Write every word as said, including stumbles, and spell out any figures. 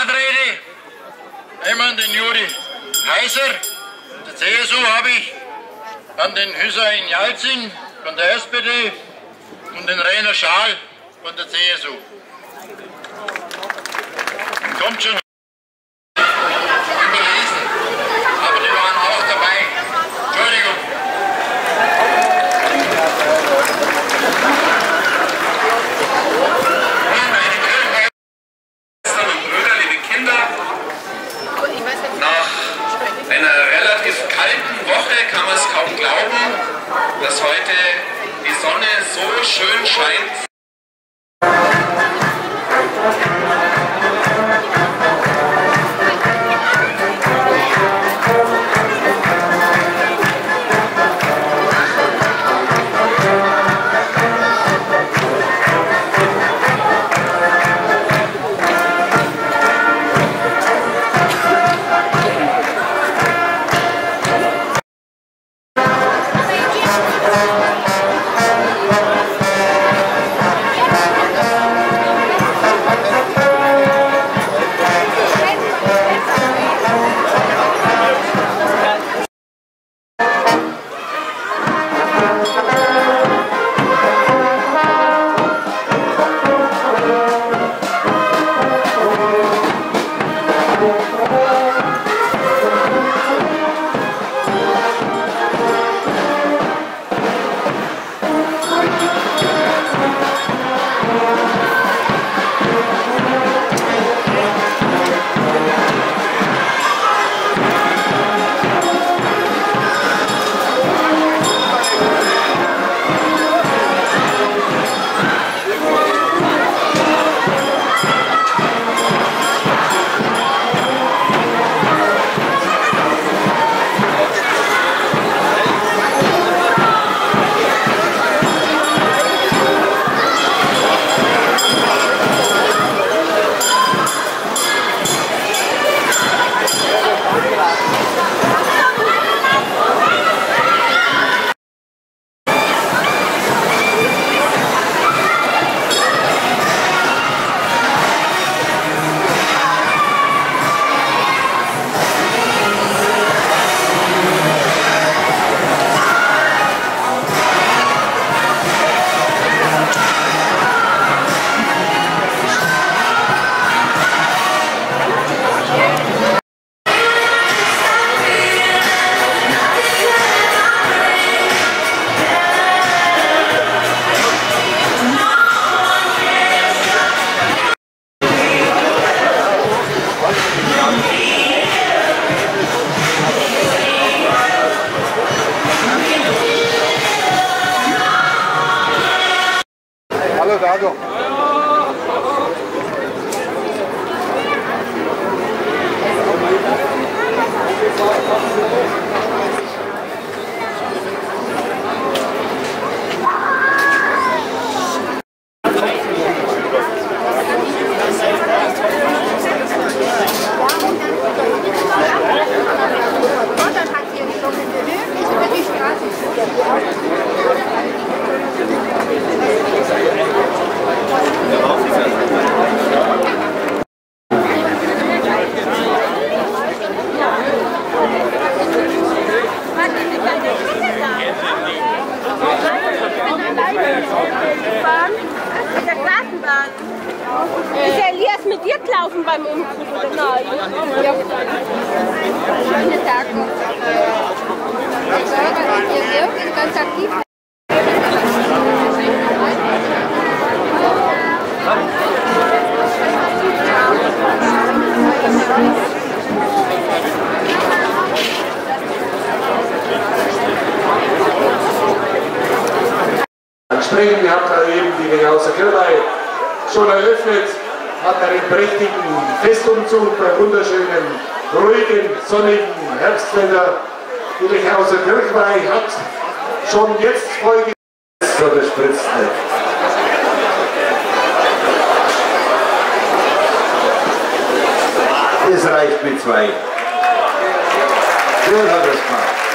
Anrede. Einmal den Juri Heiser, der C S U habe ich, dann den Hüseyin Yalcin von der S P D und den Rainer Schaal von der C S U. Kommt schon überlesen, aber die waren auch dabei. Entschuldigung. Nach einer relativ kalten Woche kann man es kaum glauben, dass heute die Sonne so schön scheint. Hallo Dado. Ist der Elias mit dir gelaufen beim Umzug oder nein? Ja. Schöne Tag noch. Ihr wirkt ganz aktiv. Ansprechen, wir haben da eben die Genauser Kirchweih schon eröffnet, hat einen prächtigen Festumzug bei wunderschönen, ruhigen, sonnigen Herbstwetter. Die Lechhauser Kirchweih hat schon jetzt Folge. So, das spritzt nicht. Das reicht mit zwei. So hat es gemacht.